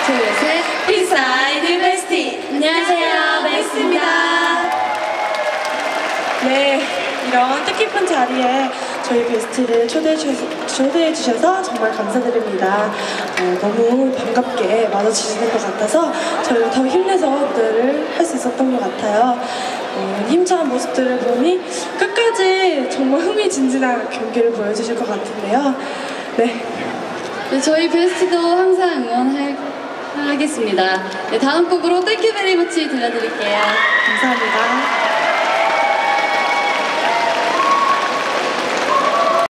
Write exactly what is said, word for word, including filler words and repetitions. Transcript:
둘, 셋. 인사이드 베스티. 안녕하세요, 베스트입니다. 네, 이런 뜻깊은 자리에 저희 베스트를 초대해 주셔서, 초대해 주셔서 정말 감사드립니다. 어, 너무 반갑게 맞아주시는 것 같아서 저희가 더 힘내서 무대를 할 수 있었던 것 같아요. 어, 힘찬 모습들을 보니 끝까지 정말 흥미진진한 경기를 보여주실 것 같은데요. 네. 네, 저희 베스트도 항상 응원하겠습니다. 네, 다음 곡으로 땡큐 베리 머치 들려드릴게요. 감사합니다.